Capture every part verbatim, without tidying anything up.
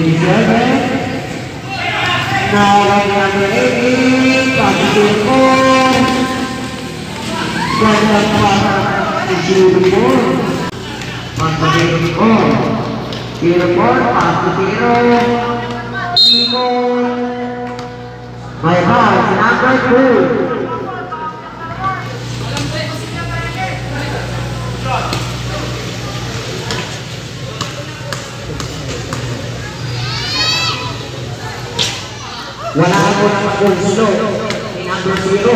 Indonesia. Now right number eighteen, Pakistan. Dan tujuh ribu, Pakistan. Irpon, Pakistan. Imo. My house, number two. Wala ako na mag-gulo, number zero.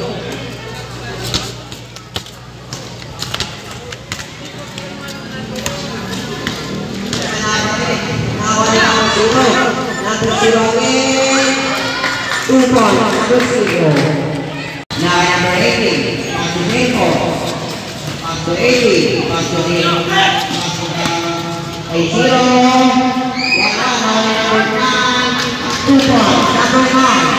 Number zero again, two points, number zero. Now number eighteen, Pasu Nemo, Pasu eighty, Pasu Nemo, Pasu eight zero. Wala na number nine. Two points, number nine.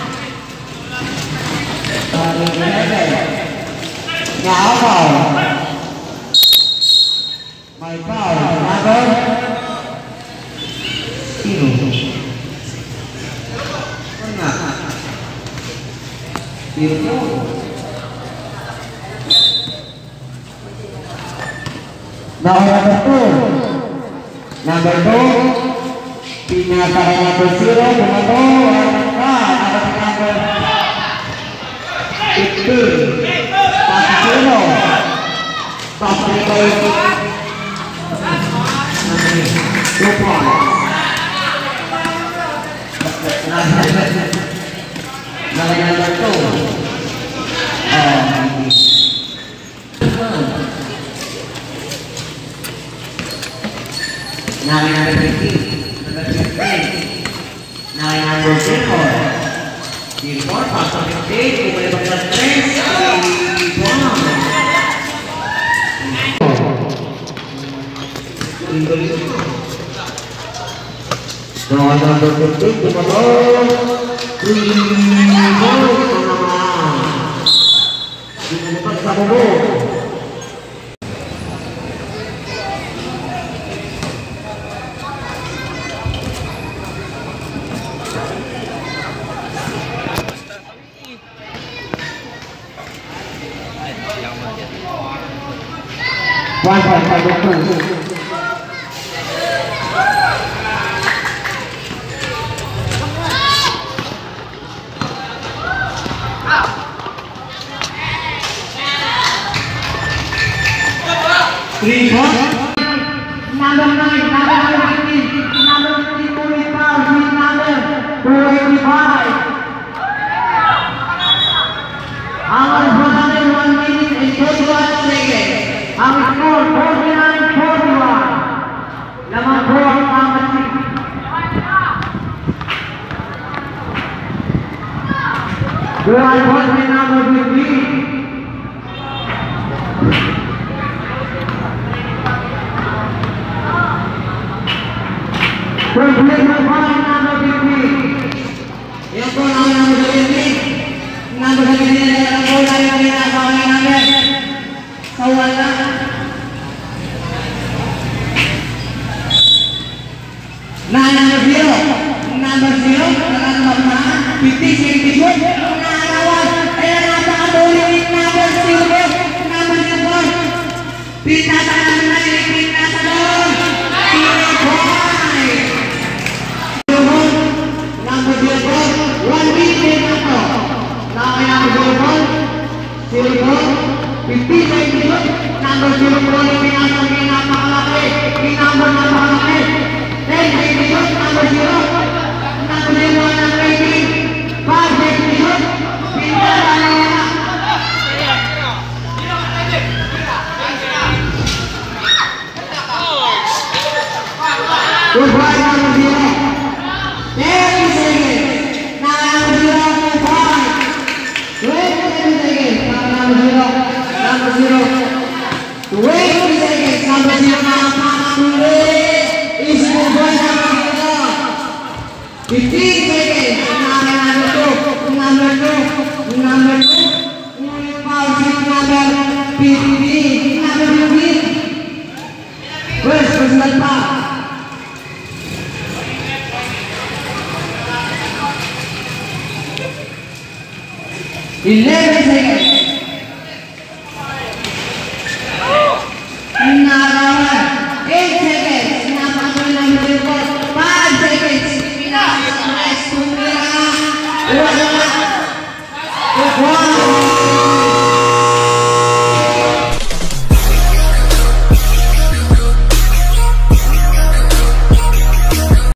Now foul. My foul, number zero. Zero. Now number two. Number two. Pinaka number zero, number number fifteen, Pasu zero, Pasu two points. Number two, number fifteen. Nine number zero. Zero, Pasu fifteen, kemudian bekas tres, Nine number fifteen, kemudian one point five two. Three points. Number nine, number fifteen, number fifty-four, number two eighty-five. Our brother one minute and twenty-one seconds. Our score forty-nine forty-one. Number four, number six. Dual point number fifteen. Number five, number fifteen. Yang kau number fifteen. Number fifteen adalah bola yang dinasakan number. Kawala. Nah, number zero, number zero, dengan nomor fifty sixty-one, narawat, eh nata boleh number zero, number zero, pindah tangan naik, pindah tangan, zero point, number zero, one minute atau, nah yang zero, zero, fifty sixty-one, number zero boleh pindah tangan, pindah tangan, pindah tangan, then sixty-one, number zero, number zero, number eighteen, five sixty-one, pindah tangan. Goodbye, number zero. Ten seconds. Now number zero, five. Twenty seconds. Now number zero, number zero. Twenty seconds. Number zero, number is goodbye, number zero. Fifteen seconds. Now number two, number two, number two. Number fifteen, number fifteen. First, first, eleven seconds. Nagawan. eight seconds. Pinapatuloy ng Billboard. five seconds. Pinapatuloy. Tumira. Wala. Wow.